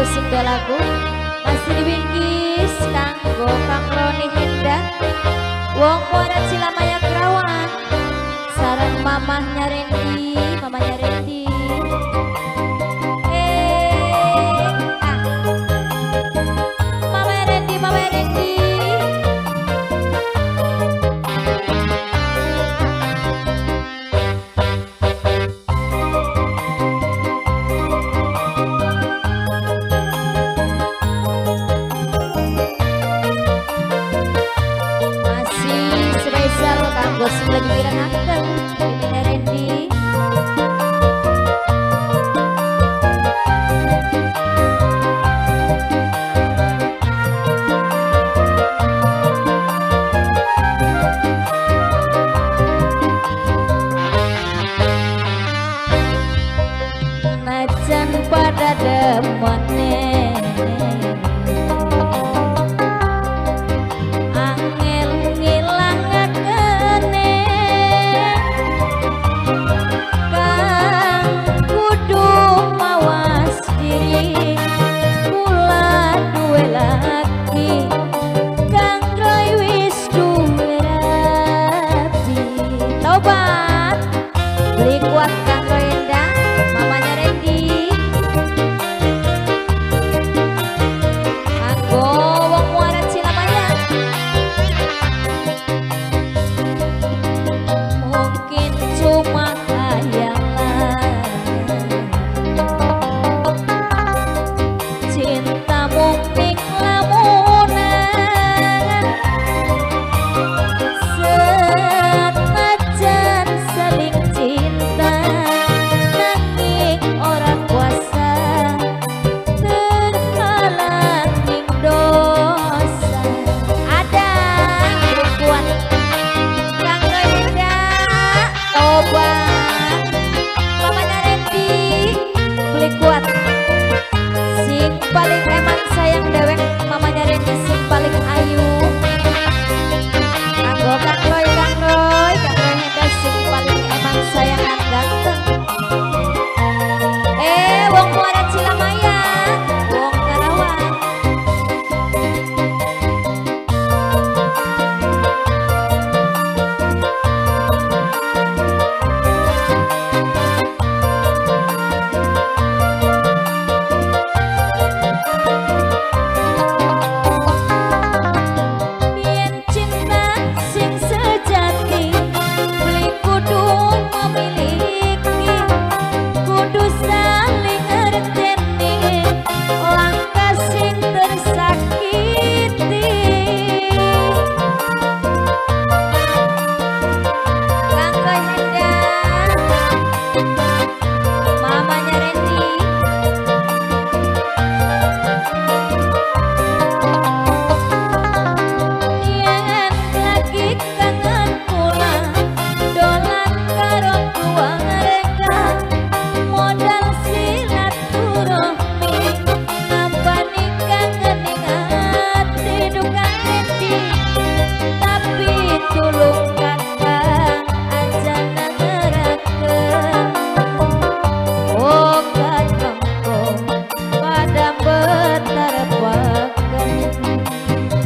singga lagu masih diwingkis kanggo Kang Roni Hendak wong muara Cilamaya Kerawan sareng mamahnya Rendi Mama Rendi Bos lagi diranakan Bimina Rendi najan pada demone beli kuat Kang Roenda, mamanya Rendi. Anggo wong muara Cilamaya. Mungkin cuma khayalan. Cinta mungkin lamunan. Senajan saling kuat sing paling emang sayang dewek mamanya Rendi sing paling ayu kanggo Kang Roy Hendak sing paling emang sayangan ganteng wong muara Cilamaya wong Karawang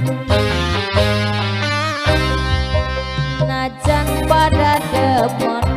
najan pada demon